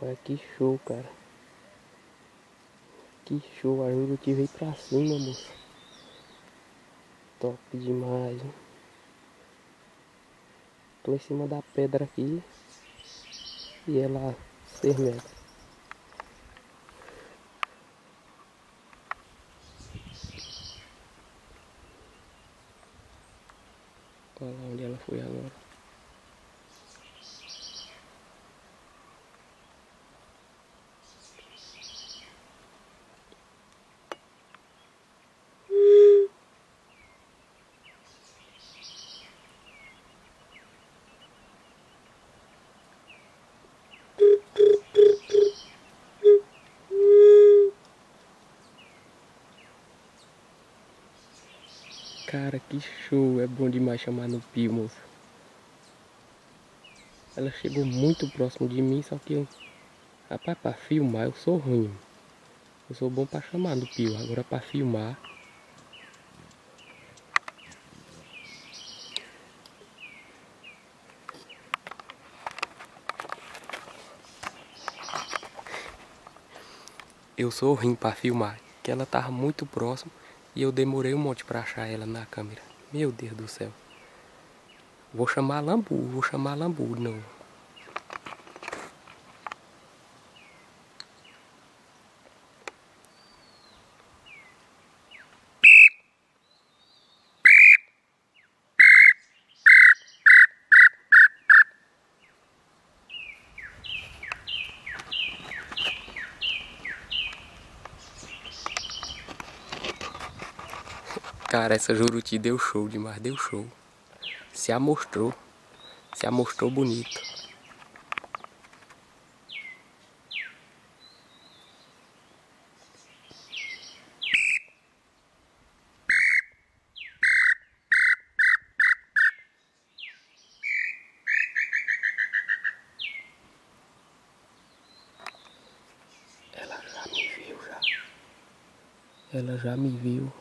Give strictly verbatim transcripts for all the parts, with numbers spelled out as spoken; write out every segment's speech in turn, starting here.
Olha que show, cara. Que show, a Juruti veio pra cima, moço. Top demais, hein? Tô em cima da pedra aqui. E ela seis metros. Olha lá onde ela foi agora. Cara, que show. É bom demais chamar no pio, moço. Ela chegou muito próximo de mim, só que... Rapaz, pra filmar eu sou ruim. Eu sou bom pra chamar no pio. Agora pra filmar... Eu sou ruim pra filmar. Que ela tava muito próximo. E eu demorei um monte pra achar ela na câmera. Meu Deus do céu. Vou chamar lambu, vou chamar lambu de novo. Cara, essa Juruti deu show demais, deu show. Se amostrou. Se amostrou bonito. Ela já me viu, já. Ela já me viu.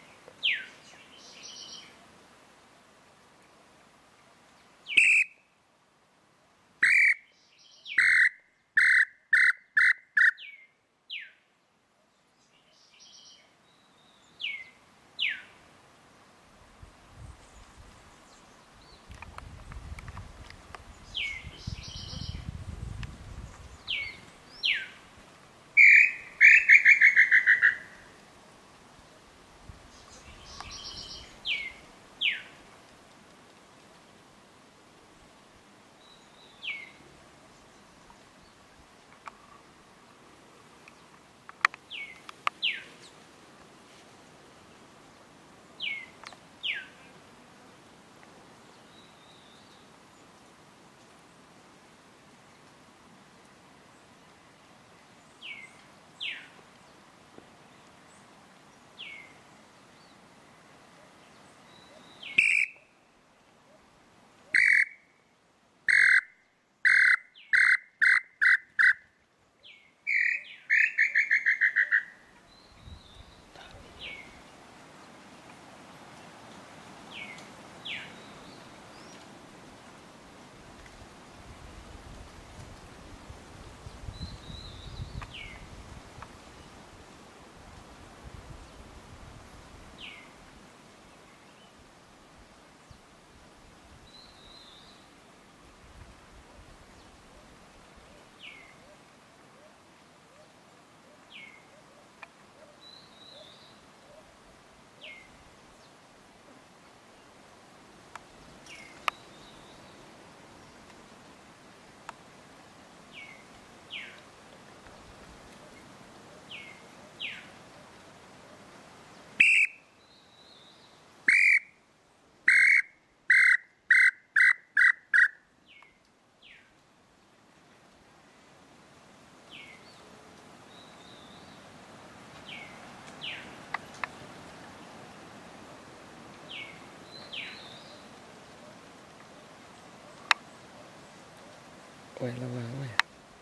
Olha ela lá, olha.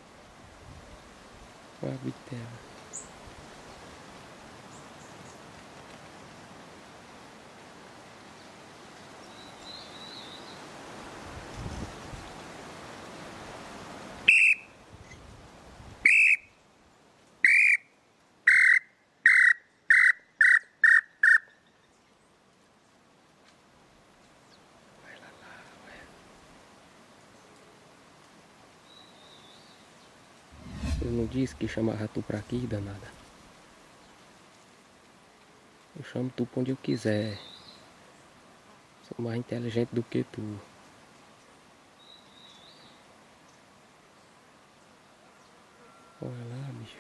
Olha a bitela. Eu não disse que chamava tu pra aqui, danada. Eu chamo tu pra onde eu quiser. Sou mais inteligente do que tu. Olha lá, bicho.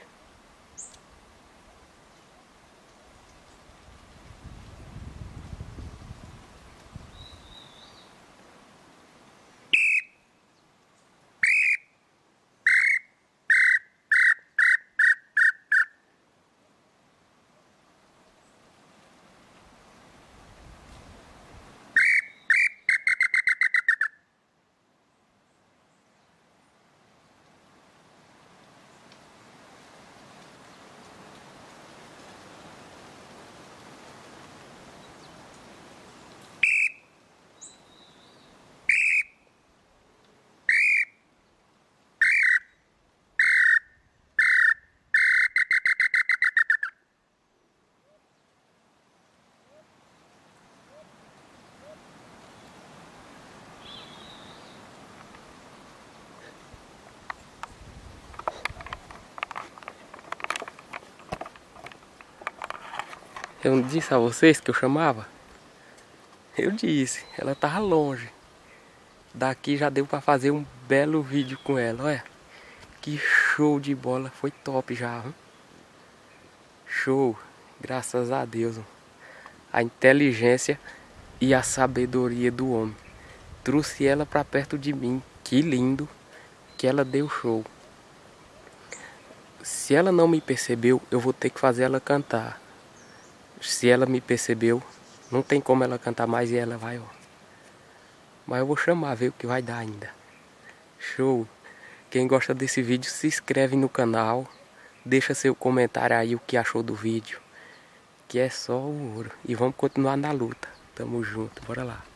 Eu não disse a vocês que eu chamava? Eu disse, ela tava longe. Daqui já deu pra fazer um belo vídeo com ela, olha. Que show de bola, foi top já. Hein? Show, graças a Deus. A inteligência e a sabedoria do homem. Trouxe ela pra perto de mim, que lindo, que ela deu show. Se ela não me percebeu, eu vou ter que fazer ela cantar. Se ela me percebeu, não tem como ela cantar mais e ela vai, ó. Mas eu vou chamar, ver o que vai dar ainda. Show! Quem gosta desse vídeo, se inscreve no canal. Deixa seu comentário aí o que achou do vídeo. Que é só o ouro. E vamos continuar na luta. Tamo junto, bora lá.